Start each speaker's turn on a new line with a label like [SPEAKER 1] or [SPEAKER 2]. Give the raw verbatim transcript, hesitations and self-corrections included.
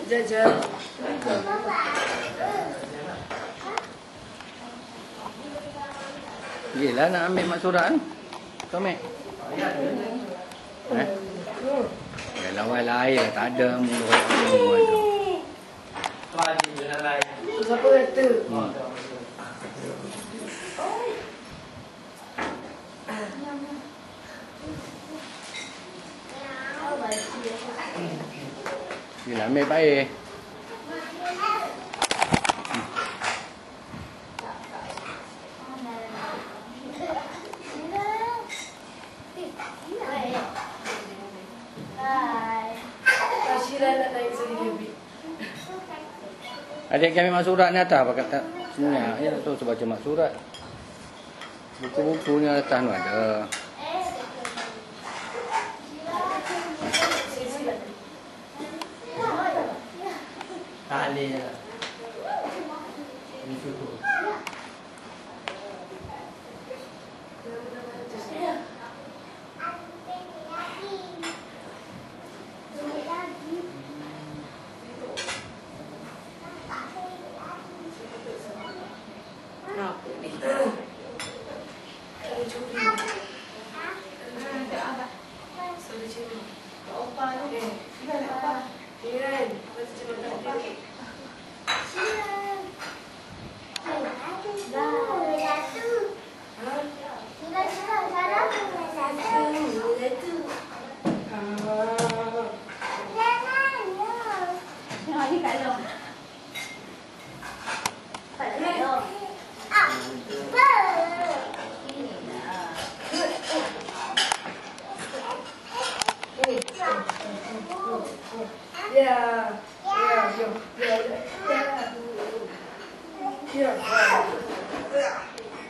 [SPEAKER 1] Jajan.
[SPEAKER 2] Yelah nak ambil mak surat ni. Kau ambil. Eh? Ya lawan lain lah. Tak ada mulut semua tu.
[SPEAKER 1] Siapa kata?
[SPEAKER 2] Hmm. Yelah ambil baik. Adik kami mak surat ni atas apa kata? Sebenarnya ya tu sebab mak surat. Buku-buku ni atas tu ada.
[SPEAKER 3] Tak boleh je. Ini cukup.
[SPEAKER 1] Yeah, yeah, yeah, yeah, yeah, yeah.